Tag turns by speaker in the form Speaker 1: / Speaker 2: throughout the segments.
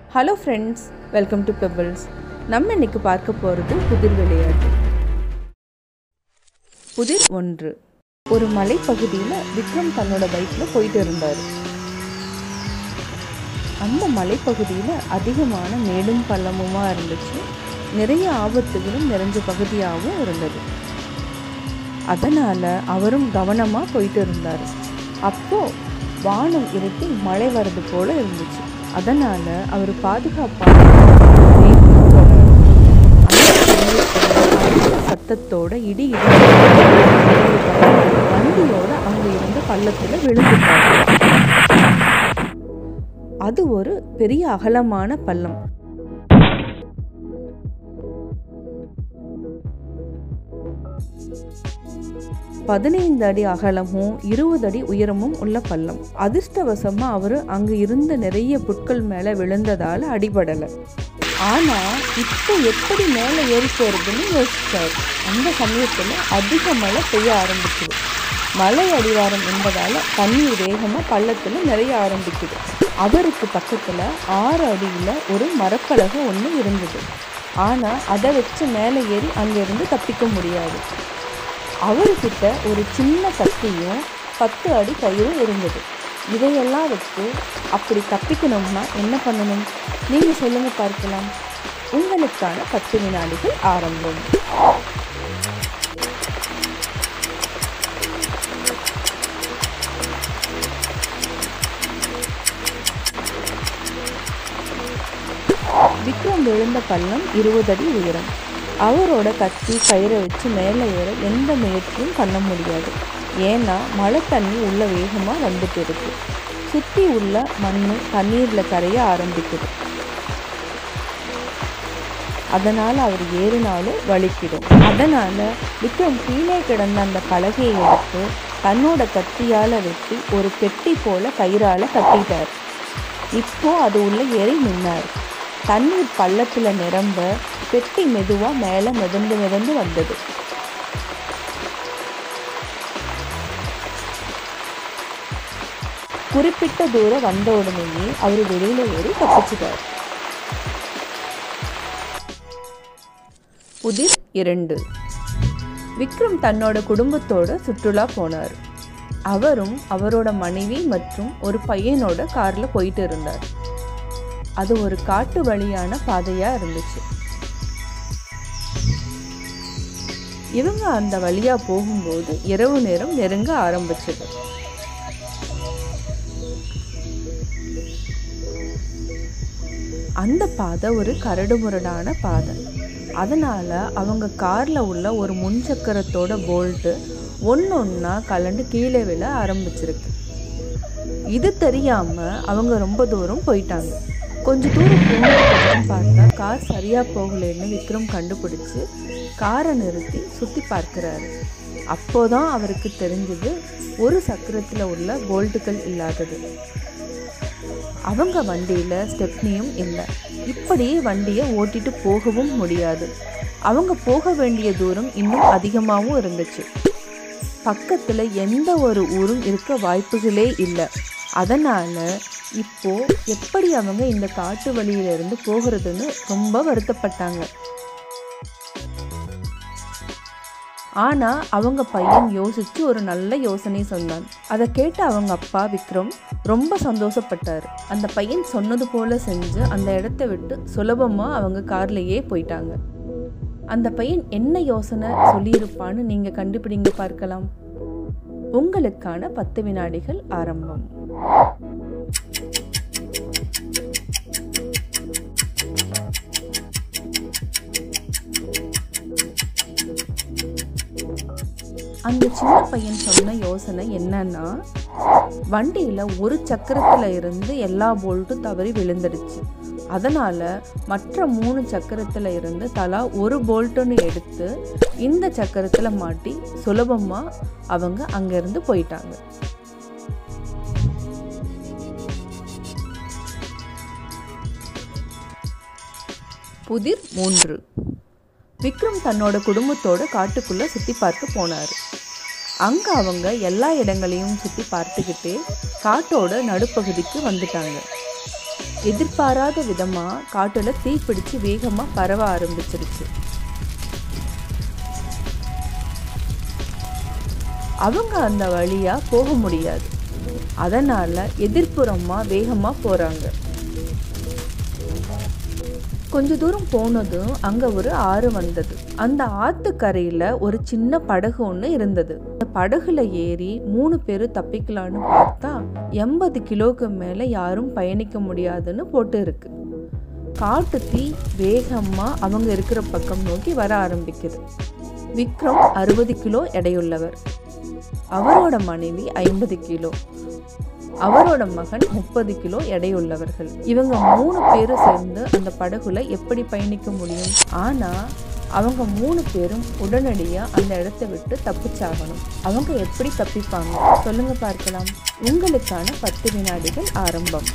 Speaker 1: Hello friends, welcome to Pebbles. நம்ம இன்னைக்கு பார்க்க போகிறது புதிர் விளையாட்டு. புதிர் 1. ஒரு மலைப்பகுதியில் விக்ரம் தன்னோட பைக்கில் போயிட்டு இருந்தார். அந்த மலைப்பகுதியில் அதிகமான மேடும் பள்ளமுமா இருந்துச்சு. நிறைய ஆபத்துகளும் நிறைஞ்ச பகுதியாகவும் இருந்தது. அதனால் அவரும் கவனமாக போயிட்டு இருந்தார். அப்போது வானம் இருட்டி மழை வர்றது போல் இருந்துச்சு. அதனால் அவர் பாதுகாப்பாக சத்தத்தோட இடி வண்டியோட அங்கே இருந்த பள்ளத்தில் விழுந்துட்டார். அது ஒரு பெரிய அகலமான பள்ளம். பதினைந்து அடி அகலமும் 20 அடி உயரமும் உள்ள பள்ளம். அதிர்ஷ்டவசமா அவரு அங்க இருந்த நிறைய புட்கள் மேல விழுந்ததால அடிபடலை. ஆனா இப்ப எப்படி மேல ஏறி போறதுன்னு யோசிச்சாரு. அந்த சமயத்துல அதிக மழை பெய்ய ஆரம்பிக்குது. மலை அடிவாரம் என்பதால தண்ணீர் வேகமா பள்ளத்துல நிறைய ஆரம்பிக்குது. அவருக்கு பக்கத்துல 6 அடியில ஒரு மரப்பலகை ஒன்று இருந்தது. ஆனா அதை வச்சு மேலே ஏறி அங்கிருந்து தப்பிக்க முடியாது. அவர்கிட்ட ஒரு சின்ன கத்தியும் 10 அடி கயிறும் இருந்தது. இதையெல்லாம் வச்சு அப்படி தப்பிக்கணும்னா என்ன பண்ணணும்? நீங்கள் சொல்லுங்க பார்க்கலாம். உங்களுக்கான 10 வினாடிகள் ஆரம்பம். விக்ரம் விழுந்த பள்ளம் 20 அடி உயரம். அவரோட கத்தி கயிறை வச்சு மேலே ஏற எந்த முயற்சியும் பண்ண முடியாது. ஏன்னா மழை தண்ணி உள்ள வேகமாக வந்துட்டு இருக்கு. சுற்றி உள்ள மண் தண்ணீரில் கரைய ஆரம்பிக்குது. அதனால் அவர் ஏறினாலும் வலிக்கிடும். அதனால் விக்ரம் கீழே கிடந்த அந்த பலகையை எடுத்து தன்னோட கத்தியால் வெட்டி ஒரு பெட்டி போல கயிறால் கட்டிட்டார். இப்போ அது உள்ள ஏறி நின்னார். தண்ணீர் பள்ளத்தில் நிரம்ப பெட்டி மெதுவாக மேலே மிதந்து வந்தது. குறிப்பிட்ட தூரம் வந்த உடனேயே அவர் வெளியில ஏறி தப்பிச்சிட்டார். புதிர் 2. விக்ரம் தன்னோட குடும்பத்தோட சுற்றுலா போனார். அவரும் அவரோட மனைவி மற்றும் ஒரு பையனோட கார்ல போயிட்டு இருந்தார். அது ஒரு காட்டு வழியான பாதையா இருந்துச்சு. இவங்க அந்த வழியா போகும்போது இரவு நேரம் நெருங்க ஆரம்பிச்சது. அந்த பாதை ஒரு கரடுமுரடான பாதை. அதனால அவங்க கார்ல உள்ள ஒரு முன்சக்கரத்தோட போல்ட்டு ஒன்னொன்னா கலண்டு கீழே விழ ஆரம்பிச்சிருக்கு. இது தெரியாம அவங்க ரொம்ப தூரம் போயிட்டாங்க. கொஞ்சம் தூரம் போனதுக்கு பார்த்தா கார் சரியா போகலன்னு விக்ரம் கண்டுபிடிச்சு காரை நிறுத்தி சுற்றி பார்க்கிறாரு. அப்போதான் அவருக்கு தெரிஞ்சது ஒரு சக்கரத்தில் உள்ள போல்ட்டுகள் இல்லாதது. அவங்க வண்டியில் ஸ்டெப்னியும் இல்லை. இப்படியே வண்டியை ஓட்டிட்டு போகவும் முடியாது. அவங்க போக வேண்டிய தூரம் இன்னும் அதிகமாகவும் இருந்துச்சு. பக்கத்தில் எந்த ஒரு ஊரும் இருக்க வாய்ப்புகளே இல்லை. அதனால் இப்போ எப்படி அவங்க இந்த காட்டு வழியிலிருந்து போகிறதுன்னு ரொம்ப வருத்தப்பட்டாங்க. ஆனா அவங்க பையன் யோசிச்சு ஒரு நல்ல யோசனை சொன்னான். அதை கேட்டு அவங்க அப்பா விக்ரம் ரொம்ப சந்தோஷப்பட்டார். அந்த பையன் சொன்னது போல செஞ்சு அந்த இடத்த விட்டு சுலபமா அவங்க கார்லயே போயிட்டாங்க. அந்த பையன் என்ன யோசனை சொல்லியிருப்பான்னு நீங்க கண்டுபிடிங்க பார்க்கலாம். உங்களுக்கான 10 வினாடிகள் ஆரம்பம். அந்த சின்ன பையன் சொன்ன யோசனை என்னன்னா, வண்டியில் ஒரு சக்கரத்தில் இருந்து எல்லா போல்ட்டும் தவறி விழுந்துடுச்சு. அதனால் மற்ற 3 சக்கரத்தில் இருந்து தலா ஒரு போல்ட்டுன்னு எடுத்து இந்த சக்கரத்தில் மாட்டி சுலபமாக அவங்க அங்கேருந்து போயிட்டாங்க. புதிர் 3. விக்ரம் தன்னோட குடும்பத்தோட காட்டுக்குள்ளே சுற்றி பார்க்க போனார். அங்கே அவங்க எல்லா இடங்களையும் சுற்றி பார்த்துக்கிட்டே காட்டோட நடுப்பகுதிக்கு வந்துட்டாங்க. எதிர்பாராத விதமா காட்டுல தீப்பிடிச்சு வேகமா பரவ ஆரம்பிச்சிருச்சு. அவங்க அந்த வழியா போக முடியாது. அதனால எதிர்ப்புறமா வேகமா போறாங்க. கொஞ்ச தூரம் போனதும் அங்க ஒரு ஆறு வந்தது. அந்த ஆத்துக்கரையில ஒரு சின்ன படகு ஒன்று இருந்தது. அந்த படகுல ஏறி 3 பேரு தப்பிக்கலான்னு பார்த்தா 80 கிலோக்கு மேல யாரும் பயணிக்க முடியாதுன்னு போட்டு இருக்கு. காட்டு தீ வேகமா அவங்க இருக்கிற பக்கம் நோக்கி வர ஆரம்பிக்குது. விக்ரம் 60 கிலோ எடையுள்ளவர். அவரோட மனைவி 50 கிலோ. அவரோட மகன் 30 கிலோ எடையுள்ளவர்கள். இவங்க 3 பேரும் சேர்ந்து அந்த படகுல எப்படி பயணிக்க முடியும்? ஆனா அவங்க 3 பேரும் உடனடியா அந்த இடத்தை விட்டு தப்பிச்சாகணும். அவங்க எப்படி தப்பிப்பாங்க சொல்லுங்க பார்க்கலாம். உங்களுக்கான 10 வினாடிகள் ஆரம்பம்.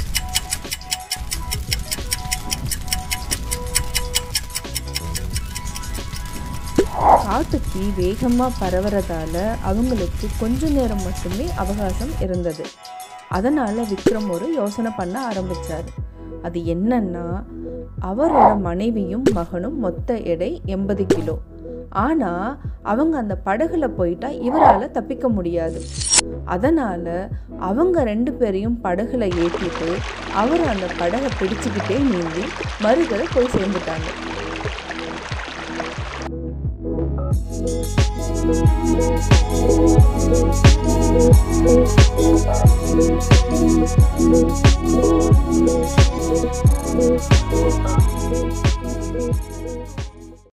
Speaker 1: காட்டு தீ வேகமா பரவுறதால அவங்களுக்கு கொஞ்ச நேரம் மட்டுமே அவகாசம் இருந்தது. அதனால விக்ரம் ஒரு யோசனை பண்ண ஆரம்பிச்சாரு. அது என்னன்னா, அவரோட மனைவியும் மகனும் மொத்த எடை 80 கிலோ. ஆனா அவங்க அந்த படகுல போயிட்டா இவரால தப்பிக்க முடியாது. அதனால அவங்க 2 பேரையும் படகுல ஏற்றிட்டு அவர் அந்த படகை பிடிச்சுக்கிட்டே நீந்தி மறுகரை போய் சேர்ந்துட்டாங்க.